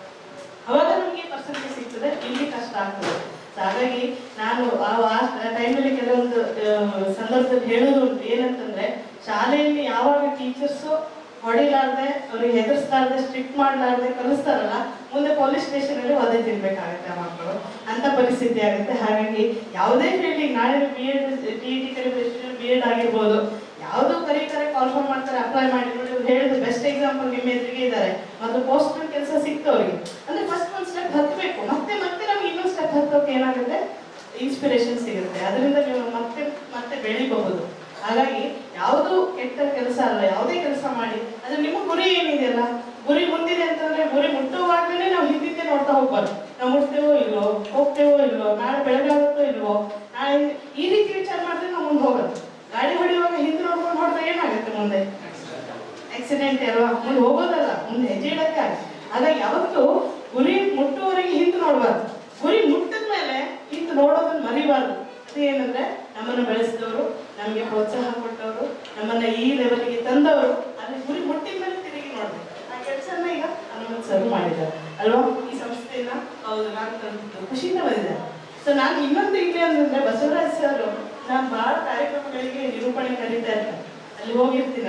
ಅವಾಗ ನಮಗೆ ಪರ್ಸೆಂಟೇಜ್ ಸಿಗ್ತದೆ, ಇಲ್ಲಿ ಕಷ್ಟ ಆಗ್ತದೆ. ಹಾಗಾಗಿ ನಾನು ಆ ಟೈಮಲ್ಲಿ ಕೆಲವೊಂದು ಸಂದರ್ಭದಲ್ಲಿ ಹೇಳೋದು ಉಂಟು. ಏನಂತಂದ್ರೆ ಶಾಲೆಯಲ್ಲಿ ಯಾವಾಗ ಟೀಚರ್ಸು ಹೊಡಿಲಾರ್ದೆ, ಅವ್ರಿಗೆ ಹೆದರ್ಸ್ಲಾರ್ದೆ, ಸ್ಟ್ರಿಕ್ಟ್ ಮಾಡ್ಲಾರ್ದೆ ಕಲಿಸ್ತಾರಲ್ಲ, ಮುಂದೆ ಪೊಲೀಸ್ ಸ್ಟೇಷನ್ ಅಲ್ಲಿ ಒದೆ ತಿನ್ಬೇಕಾಗತ್ತೆ ಆ ಮಕ್ಕಳು, ಅಂತ ಪರಿಸ್ಥಿತಿ ಆಗುತ್ತೆ. ಹಾಗಾಗಿ ಯಾವುದೇ ಫೀಲ್ಡಿಗೆ ನಾಳೆ BEd TET ಕಲಿಬೇಕು, BEd ಆಗಿರ್ಬೋದು, ಯಾವುದು ಕರೀತಾರೆ, ಕಾಲ್ಫಾರ್ಮ್ ಮಾಡ್ತಾರೆ, ಅಪ್ಲೈ ಮಾಡಿ ನೋಡಿ. ಹೇಳಿದ ಬೆಸ್ಟ್ ಎಕ್ಸಾಂಪಲ್ ನಿಮ್ಮ ಎದುರಿಗೆ ಇದ್ದಾರೆ. ಮತ್ತು ಪೋಸ್ಟ್ ಮ್ಯಾನ್ ಕೆಲಸ ಸಿಕ್ತವ್ರಿಗೆ ಅಂದ್ರೆ ಫಸ್ಟ್ ಒಂದು ಸ್ಟೆಪ್ ಹತ್ತಬೇಕು, ಮತ್ತೆ ನಮ್ಗೆ ಇನ್ನೊಂದು ಸ್ಟೆಪ್ ಹತ್ತೋಕೆ ಏನಾಗುತ್ತೆ, ಇನ್ಸ್ಪಿರೇಷನ್ ಸಿಗುತ್ತೆ. ಅದರಿಂದ ನೀವು ಮತ್ತೆ ಬೆಳಿಬಹುದು. ಹಾಗಾಗಿ ಯಾವುದು ಕೆಟ್ಟ ಕೆಲಸ ಅಲ್ಲ, ಯಾವುದೇ ಕೆಲಸ ಮಾಡಿ ಅದ್ರ ನಿಮ್ಮ ಗುರಿ ಏನಿದೆಯಲ್ಲ, ಗುರಿ ಮುಂದಿದೆ ಅಂತಂದ್ರೆ ಗುರಿ ಮುಟ್ಟುವಾಗಲೇ ನಾವು ಹಿಂದಿದ್ದೆ ನೋಡ್ತಾ ಹೋಗ್ಬಾರ್ದು. ನಾವು ಮುಟ್ತೇವೋ ಇಲ್ವೋ, ಹೋಗ್ತೇವೋ ಇಲ್ವೋ, ನಾಳೆ ಬೆಳಗಾಗುತ್ತೋ ಇಲ್ವೋ, ನಾಳೆ ಈ ರೀತಿ ವಿಚಾರ ಮಾಡಿದ್ರೆ ನಾವು ಮುಂದೆ ಹೋಗೋದು. ಗಾಡಿ ಹೊಡೆಯುವಾಗ ಹಿಂದೆ ನೋಡ್ಕೊಂಡು ಹೊಡೆದ್ರೆ ಏನಾಗುತ್ತೆ, ಮುಂದೆ ಆಕ್ಸಿಡೆಂಟ್ ಅಲ್ವಾ, ಮುಂದೆ ಹೋಗೋದಲ್ಲ, ಮುಂದೆ ಹೆಜ್ಜೆ ಇಡಕ್ಕೆ ಆಗುತ್ತೆ. ಹಾಗಾಗಿ ಯಾವತ್ತು ಗುರಿ ಮುಟ್ಟುವವರೆಗೆ ಹಿಂದೆ ನೋಡ್ಬಾರ್ದು, ಗುರಿ ಮುಟ್ಟಿದ ಮೇಲೆ ಹಿಂದೆ ನೋಡೋದನ್ನ ಮರಿಬಾರ್ದು. ಅದು ಏನಂದ್ರೆ ನಮ್ಮನ್ನು ಬೆಳೆಸಿದವರು, ನಮಗೆ ಪ್ರೋತ್ಸಾಹ ಕೊಟ್ಟವರು, ನಮ್ಮನ್ನ ಈ ಲೆವೆಲ್ಗೆ ತಂದವರು, ಅಲ್ಲಿ ಗುರಿ ಮುಟ್ಟಿದ ಮೇಲೆ ತಿರುಗಿ ನೋಡ್ಬೇಕು. ಆ ಕೆಲಸನ ಈಗ ಹನುಮಂತ್ ಸರ್ ಮಾಡಿದ್ದಾರೆ ಅಲ್ವಾ, ಈ ಸಂಸ್ಥೆಯನ್ನ. ಹೌದು, ನಾನು ತಂದಿದ್ದು ಖುಷಿಯಿಂದ ಬಂದಿದ್ದಾರೆ. ಸೊ ನಾನು ಇನ್ನೊಂದು ಇಲ್ಲಿ ಅಂತಂದ್ರೆ ಬಸವರಾಜ್ ಸರ್ ನಾನು ಬಹಳ ಕಾರ್ಯಕ್ರಮಗಳಿಗೆ ನಿರೂಪಣೆ ಕರೀತಾ ಇರ್ತಾರೆ, ಅಲ್ಲಿ ಹೋಗಿರ್ತೀನಿ.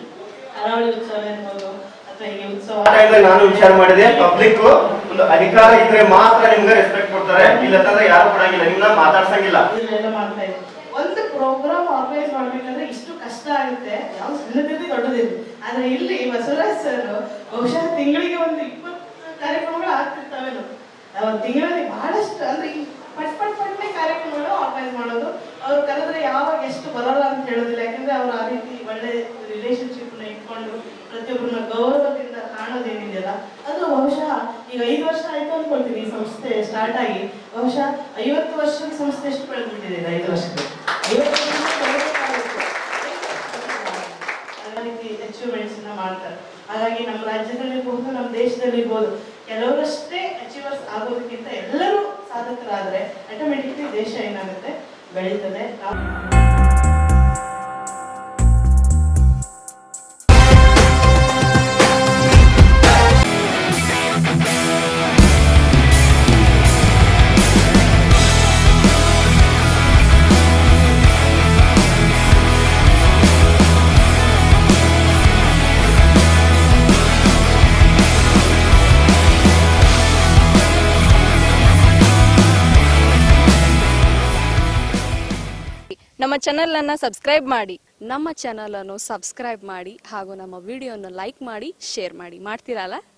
ಕರಾವಳಿ ಉತ್ಸವ ಇರ್ಬೋದು ಅಥವಾ ಹೀಗೆ ಉತ್ಸವ. ನಾನು ವಿಚಾರ ಮಾಡಿದೆ, ಪಬ್ಲಿಕ್ ಒಂದು ಅಧಿಕಾರ ಇದ್ರೆ ಮಾತ್ರ ನಿಮ್ಗೆ ರೆಸ್ಪೆಕ್ಟ್ ಕೊಡ್ತಾರೆ, ಇಲ್ಲಂತಂದ್ರೆ ಯಾರು ಕೊಡಂಗಿಲ್ಲ, ನಿಮ್ನ ಮಾತಾಡ್ಸಂಗಿಲ್ಲ. ಇದನ್ನೆಲ್ಲ ಮಾಡ್ತಾ ಇದ್ದೆ. ಒಂದು ಪ್ರೋಗ್ರಾಮ್ ಆರ್ಗನೈಸ್ ಮಾಡ್ಬೇಕಂದ್ರೆ ಇಷ್ಟು ಕಷ್ಟ ಆಗುತ್ತೆ, ಯಾವ ಸಣ್ಣದಿದೆ ದೊಡ್ಡದಿದೆ. ಆದ್ರೆ ಇಲ್ಲಿ ಬಸವರಾಜ್ ಸರ್ ಬಹುಶಃ ತಿಂಗಳಿಗೆ ಒಂದು 20 ಕಾರ್ಯಕ್ರಮಗಳು ಆಗ್ತಿರ್ತಾವೇನು. ತಿಂಗಳಲ್ಲಿ ಬಹಳಷ್ಟು ಅಂದ್ರೆ ಪಟ್ನೆ ಕಾರ್ಯಕ್ರಮಗಳು ಆರ್ಗನೈಸ್ ಮಾಡೋದು. ಅವ್ರು ಕರೆದ್ರೆ ಯಾವಾಗ ಎಷ್ಟು ಬರೋಲ್ಲ ಅಂತ ಹೇಳೋದಿಲ್ಲ, ಯಾಕಂದ್ರೆ ಅವ್ರು ಆ ರೀತಿ ಒಳ್ಳೆ ರಿಲೇಶನ್ಶಿಪ್ ನ ಇಟ್ಕೊಂಡು ಪ್ರತಿಯೊಬ್ಬರನ್ನ ಗೌರವದಿಂದ ಕಾಣೋದೇನಿದೆಯಲ್ಲ, ಅದು ಬಹುಶಃ ಈಗ 5 ವರ್ಷ ಆಯ್ತು ಅನ್ಕೊಳ್ತೀನಿ ಈ ಸಂಸ್ಥೆ ಸ್ಟಾರ್ಟ್ ಆಗಿ. ಬಹುಶಃ 50 ವರ್ಷದ ಸಂಸ್ಥೆ ಎಷ್ಟು ಬೆಳೆದ್ಬಿಟ್ಟಿದೆ 5 ವರ್ಷಕ್ಕೆ. 50 ರೀತಿ ಅಚೀವ್ಮೆಂಟ್ಸ್ ಮಾಡ್ತಾರೆ. ಹಾಗಾಗಿ ನಮ್ಮ ರಾಜ್ಯದಲ್ಲಿರ್ಬೋದು, ನಮ್ಮ ದೇಶದಲ್ಲಿರ್ಬೋದು, ಕೆಲವರಷ್ಟೇ ಅಚೀವರ್ಸ್ ಆಗೋದಕ್ಕಿಂತ ಎಲ್ಲರೂ ಸಾಧಕರಾದ್ರೆ ಆಟೋಮೆಟಿಕ್ಲಿ ದೇಶ ಏನಾಗುತ್ತೆ, ಬೆಳೀತದೆ. ನಮ್ಮ ಚಾನೆಲ್ ಅನ್ನು ಸಬ್ಸ್ಕ್ರೈಬ್ ಮಾಡಿ. ನಮ್ಮ ಚಾನಲ್ ಅನ್ನು ಸಬ್ಸ್ಕ್ರೈಬ್ ಮಾಡಿ ಹಾಗೂ ನಮ್ಮ ವಿಡಿಯೋನ ಲೈಕ್ ಮಾಡಿ, ಶೇರ್ ಮಾಡಿ. ಮಾಡ್ತೀರಲ್ಲ?